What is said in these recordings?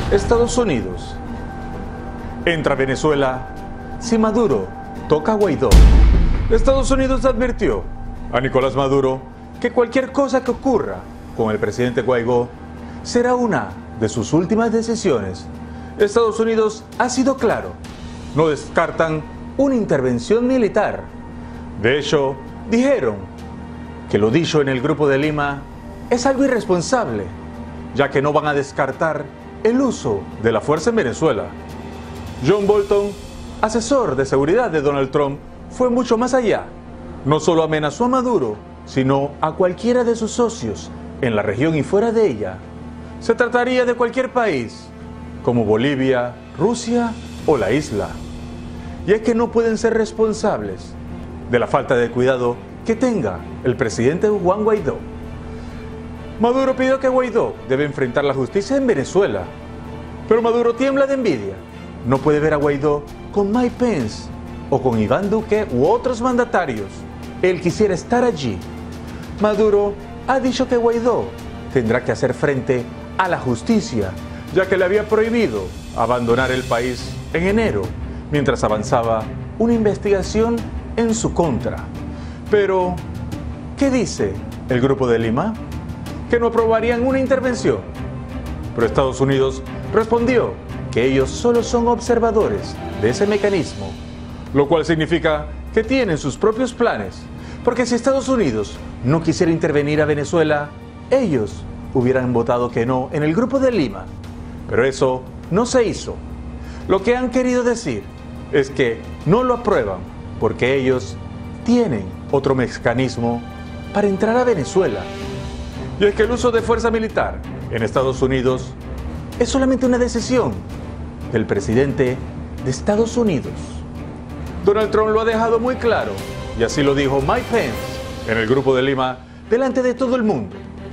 Estados Unidos entra a Venezuela si Maduro toca a Guaidó. Estados Unidos advirtió a Nicolás Maduro que cualquier cosa que ocurra con el presidente Guaidó será una de sus últimas decisiones. Estados Unidos ha sido claro, no descartan una intervención militar. De hecho, dijeron que lo dicho en el Grupo de Lima es algo irresponsable, ya que no van a descartar el uso de la fuerza en Venezuela. John Bolton, asesor de seguridad de Donald Trump, fue mucho más allá. No solo amenazó a Maduro, sino a cualquiera de sus socios en la región y fuera de ella. Se trataría de cualquier país, como Bolivia, Rusia o la isla. Y es que no pueden ser responsables de la falta de cuidado que tenga el presidente Juan Guaidó. Maduro pidió que Guaidó debe enfrentar la justicia en Venezuela, pero Maduro tiembla de envidia. No puede ver a Guaidó con Mike Pence o con Iván Duque u otros mandatarios. Él quisiera estar allí. Maduro ha dicho que Guaidó tendrá que hacer frente a la justicia, ya que le había prohibido abandonar el país en enero, mientras avanzaba una investigación en su contra. Pero, ¿qué dice el Grupo de Lima? Que no aprobarían una intervención. Pero Estados Unidos respondió que ellos solo son observadores de ese mecanismo, lo cual significa que tienen sus propios planes, porque si Estados Unidos no quisiera intervenir a Venezuela, ellos hubieran votado que no en el Grupo de Lima, pero eso no se hizo. Lo que han querido decir es que no lo aprueban porque ellos tienen otro mecanismo para entrar a Venezuela. Y es que el uso de fuerza militar en Estados Unidos es solamente una decisión del presidente de Estados Unidos. Donald Trump lo ha dejado muy claro, y así lo dijo Mike Pence en el Grupo de Lima delante de todo el mundo,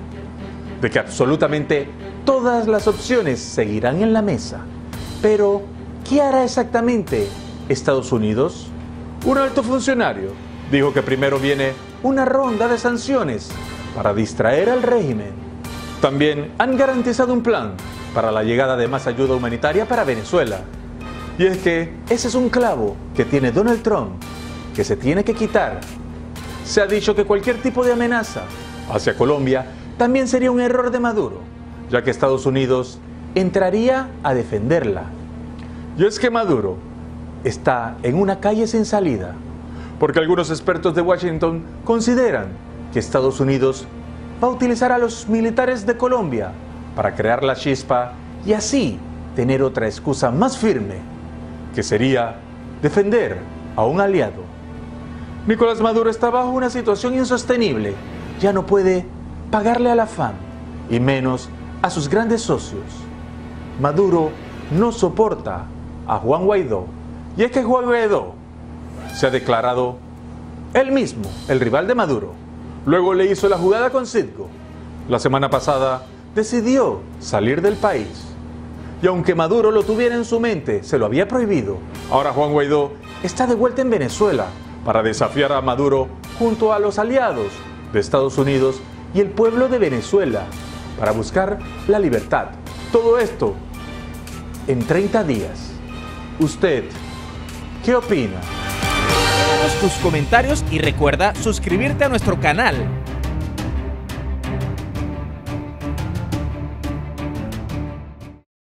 de que absolutamente todas las opciones seguirán en la mesa. Pero, ¿qué hará exactamente Estados Unidos? Un alto funcionario dijo que primero viene una ronda de sanciones para distraer al régimen. También han garantizado un plan para la llegada de más ayuda humanitaria para Venezuela. Y es que ese es un clavo que tiene Donald Trump, que se tiene que quitar. Se ha dicho que cualquier tipo de amenaza hacia Colombia también sería un error de Maduro, ya que Estados Unidos entraría a defenderla. Y es que Maduro está en una calle sin salida, porque algunos expertos de Washington consideran que Estados Unidos va a utilizar a los militares de Colombia para crear la chispa y así tener otra excusa más firme, que sería defender a un aliado. Nicolás Maduro está bajo una situación insostenible. Ya no puede pagarle a la FARC y menos a sus grandes socios. Maduro no soporta a Juan Guaidó. Y es que Juan Guaidó se ha declarado él mismo el rival de Maduro. Luego le hizo la jugada con Citgo. La semana pasada decidió salir del país. Y aunque Maduro lo tuviera en su mente, se lo había prohibido. Ahora Juan Guaidó está de vuelta en Venezuela para desafiar a Maduro junto a los aliados de Estados Unidos y el pueblo de Venezuela para buscar la libertad. Todo esto en 30 días. ¿Usted qué opina? Déjanos tus comentarios y recuerda suscribirte a nuestro canal.